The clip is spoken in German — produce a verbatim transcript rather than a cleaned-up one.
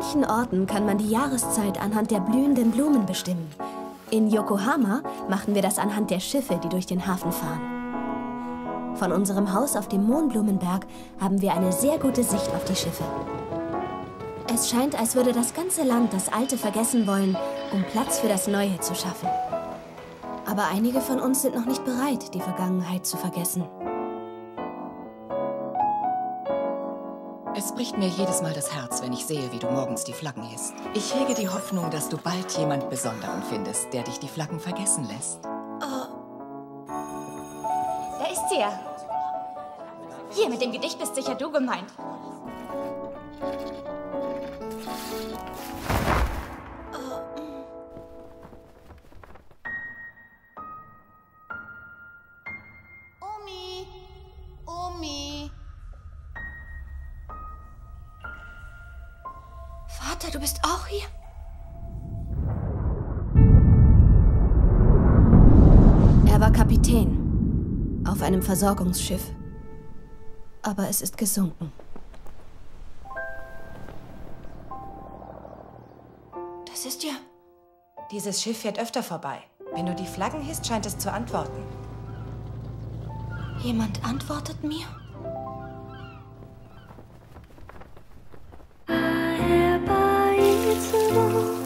manchen Orten kann man die Jahreszeit anhand der blühenden Blumen bestimmen. In Yokohama machen wir das anhand der Schiffe, die durch den Hafen fahren. Von unserem Haus auf dem Mohnblumenberg haben wir eine sehr gute Sicht auf die Schiffe. Es scheint, als würde das ganze Land das Alte vergessen wollen, um Platz für das Neue zu schaffen. Aber einige von uns sind noch nicht bereit, die Vergangenheit zu vergessen. Es bricht mir jedes Mal das Herz, wenn ich sehe, wie du morgens die Flaggen hisst. Ich hege die Hoffnung, dass du bald jemand Besonderen findest, der dich die Flaggen vergessen lässt. Oh. Da ist sie ja. Hier, mit dem Gedicht bist sicher du gemeint. Omi, Omi. Vater, du bist auch hier? Er war Kapitän auf einem Versorgungsschiff. Aber es ist gesunken. Das ist ja... Dieses Schiff fährt öfter vorbei. Wenn du die Flaggen hisst, scheint es zu antworten. Jemand antwortet mir? 会えばいつも